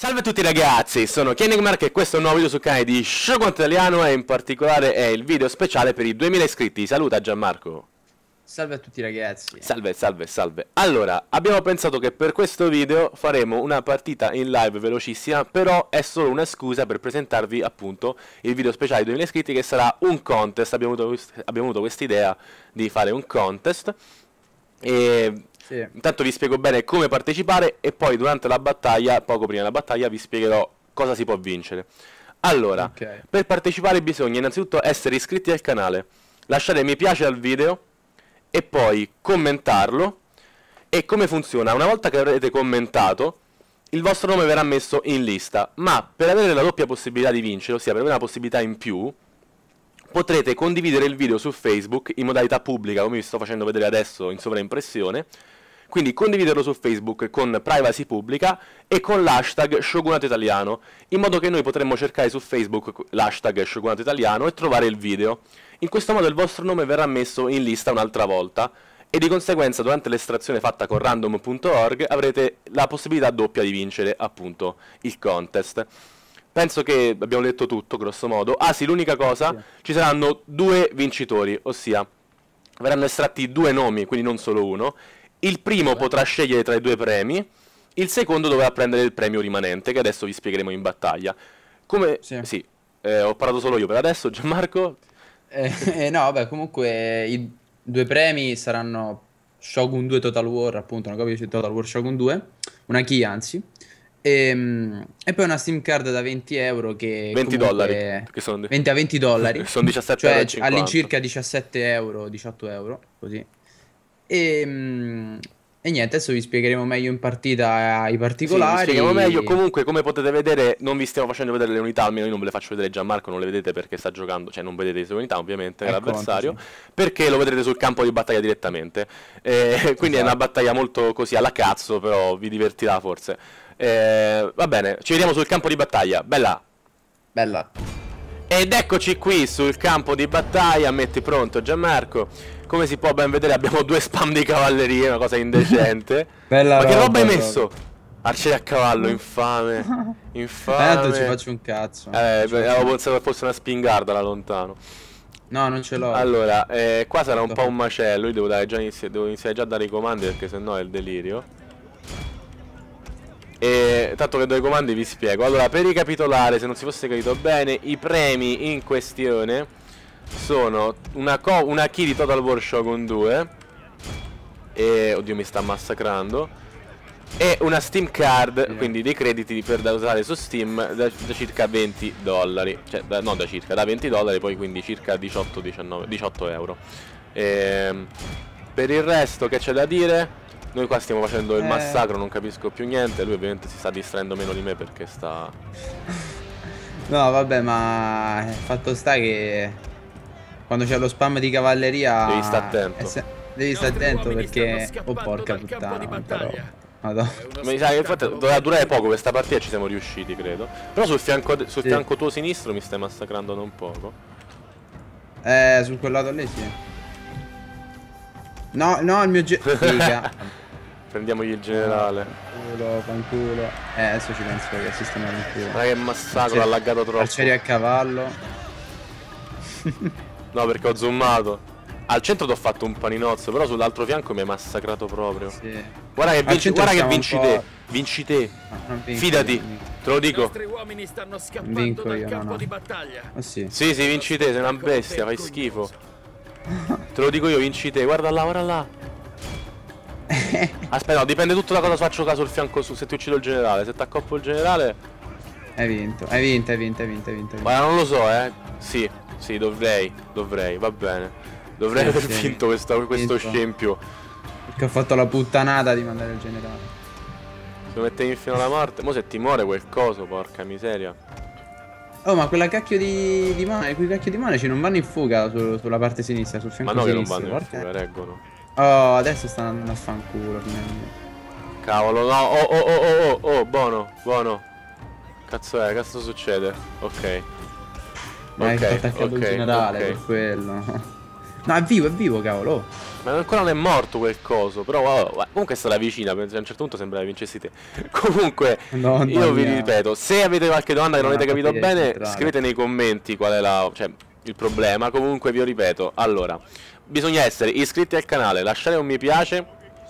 Salve a tutti ragazzi, sono Kenigmark e questo è un nuovo video sul canale di Shogun Italiano e in particolare è il video speciale per i 2000 iscritti. Saluta Gianmarco. Salve a tutti ragazzi. Salve, salve, salve. Allora, abbiamo pensato che per questo video faremo una partita in live velocissima, però è solo una scusa per presentarvi appunto il video speciale di 2000 iscritti che sarà un contest. Abbiamo avuto questa idea di fare un contest e... Sì. Intanto vi spiego bene come partecipare e poi durante la battaglia, poco prima della battaglia, vi spiegherò cosa si può vincere. Allora, per partecipare bisogna innanzitutto essere iscritti al canale, lasciare mi piace al video e poi commentarlo. E come funziona? Una volta che avrete commentato, il vostro nome verrà messo in lista, ma per avere la doppia possibilità di vincere, ossia per avere una possibilità in più, potrete condividere il video su Facebook in modalità pubblica, come vi sto facendo vedere adesso in sovraimpressione. Quindi condividerlo su Facebook con privacy pubblica e con l'hashtag Shogunato Italiano, in modo che noi potremmo cercare su Facebook l'hashtag Shogunato Italiano e trovare il video. In questo modo il vostro nome verrà messo in lista un'altra volta e di conseguenza durante l'estrazione fatta con random.org avrete la possibilità doppia di vincere appunto il contest. Penso che abbiamo detto tutto, grosso modo. Ah sì, l'unica cosa, ci saranno due vincitori, ossia verranno estratti due nomi, quindi non solo uno. Il primo potrà scegliere tra i due premi, il secondo dovrà prendere il premio rimanente, che adesso vi spiegheremo in battaglia. Come... Sì, ho parlato solo io per adesso, Gianmarco? No, vabbè, comunque i due premi saranno Shogun 2 Total War, appunto, una copia di Total War Shogun 2, una key anzi, e poi una Steam Card da 20 euro che 20 comunque... dollari, che sono 20 a 20 dollari, sono 17 cioè euro, all'incirca 17 euro, 18 euro, così. E niente, adesso vi spiegheremo meglio in partita i particolari. Sì, vi spieghiamo meglio. Comunque, come potete vedere, non vi stiamo facendo vedere le unità, almeno io non ve le faccio vedere. Gianmarco non le vedete perché sta giocando, cioè non vedete le sue unità ovviamente l'avversario, perché lo vedrete sul campo di battaglia direttamente. Quindi è una battaglia molto così alla cazzo, però vi divertirà forse. Va bene, ci vediamo sul campo di battaglia. Bella! Bella! Ed eccoci qui sul campo di battaglia, metti pronto Gianmarco. Come si può ben vedere abbiamo due spam di cavalleria, una cosa indecente. Bella. Ma che roba hai messo? Arcieri a cavallo, infame. Infame. Tanto ci faccio un cazzo. Avevo pensato che fosse una spingarda da lontano. No, non ce l'ho. Allora, qua sarà un po' un macello. Io devo iniziare già a dare i comandi perché sennò è il delirio. E tanto che do i comandi vi spiego. Allora, per ricapitolare, se non si fosse capito bene, i premi in questione sono una key di Total War Shogun 2 e... oddio, mi sta massacrando. E una Steam Card, quindi dei crediti per da usare su Steam da circa 20 dollari. Cioè, no, da 20 dollari, poi quindi circa 18 euro. Per il resto che c'è da dire? Noi qua stiamo facendo il massacro, non capisco più niente. Lui ovviamente si sta distraendo meno di me perché sta... No, vabbè, ma fatto sta che quando c'è lo spam di cavalleria devi stare attento. Devi stare attento perché... oh porca puttana, però. Madonna. Mi sa che infatti doveva durare poco questa partita e ci siamo riusciti, credo. Però sul fianco tuo sinistro mi stai massacrando non poco. Su quel lato lì sì. No, il mio figa. Prendiamogli il generale. Fanculo. Adesso ci penso che sistemiamo il culo. Ma che massacro, ha laggato troppo. Arcieri a cavallo. No, perché ho zoomato. Al centro ti ho fatto un paninozzo, però sull'altro fianco mi hai massacrato proprio. Sì. Guarda che vinci te. Vinci te. Fidati, te lo dico. Vinco io, no. Oh, sì. Sì, vinci te, sei una bestia, fai schifo. Te lo dico io, vinci te. Guarda là, guarda là. Aspetta, no, dipende tutto da cosa faccio caso sul fianco su. Se ti uccido il generale, se ti accoppo il generale. Hai vinto. Ma non lo so, Sì, dovrei, va bene. Dovrei aver vinto questo scempio. Perché ho fatto la puttanata di mandare il generale. Se lo mettevi fino alla morte. Mo se ti muore quel coso, porca miseria. Oh, ma quella cacchio di mane, quei cacchio di manici non vanno in fuga sulla parte sinistra, sul fianco sinistro. sinistro. Ma no, che non vanno in fuga, reggono. Oh, adesso stanno andando a fanculo finalmente. Cavolo, no, oh, buono. Cazzo succede? Ok. Ma hai attaccato il generale per quello. No, è vivo, cavolo. Ma ancora non è morto quel coso, però comunque è stata vicina, penso, a un certo punto sembra che vincessi te. Comunque, io vi ripeto, se avete qualche domanda che non avete capito bene, scrivete nei commenti qual è cioè, il problema. Comunque vi ripeto, allora, bisogna essere iscritti al canale, lasciare un mi piace,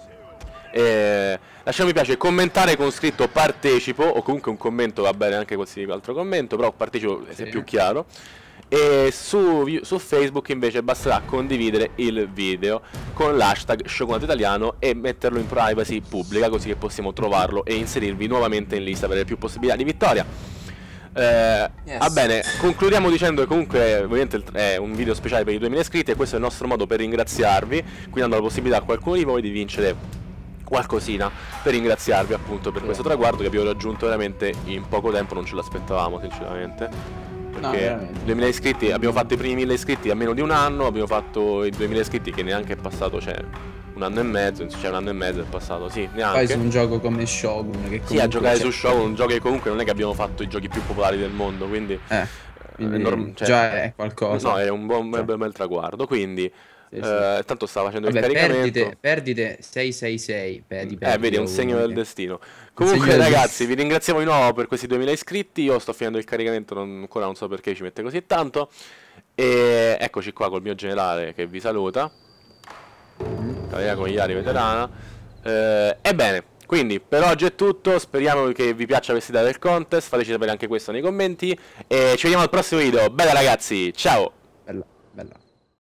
commentare con scritto partecipo, o comunque un commento va bene anche qualsiasi altro commento, però partecipo se è più chiaro. E su Facebook invece basterà condividere il video con l'hashtag Shogunato Italiano e metterlo in privacy pubblica, così che possiamo trovarlo e inserirvi nuovamente in lista per avere più possibilità di vittoria. Va bene, concludiamo dicendo che comunque ovviamente è un video speciale per i 2000 iscritti e questo è il nostro modo per ringraziarvi, quindi dando la possibilità a qualcuno di voi di vincere qualcosina per ringraziarvi appunto per questo traguardo che abbiamo raggiunto veramente in poco tempo, non ce l'aspettavamo sinceramente. Perché 2000 iscritti, abbiamo fatto i primi 1000 iscritti a meno di un anno, abbiamo fatto i 2000 iscritti che neanche è passato, cioè un anno e mezzo, cioè un anno e mezzo è passato, sì, neanche. Poi su un gioco come Shogun, che sì, a giocare su Shogun, un gioco che comunque non è che abbiamo fatto i giochi più popolari del mondo, quindi cioè, già è qualcosa. No, è un buon bel traguardo, quindi tanto stava facendo il caricamento. Perdite 666 vedi è un segno del destino. Comunque ragazzi, vi ringraziamo di nuovo per questi 2000 iscritti. Io sto finendo il caricamento, ancora non so perché ci mette così tanto. E eccoci qua col mio generale che vi saluta, Cavaliere Cogliari veterana. Ebbene, quindi per oggi è tutto. Speriamo che vi piaccia questa idea del contest. Fateci sapere anche questo nei commenti e ci vediamo al prossimo video. Bella ragazzi, ciao. Bella, bella.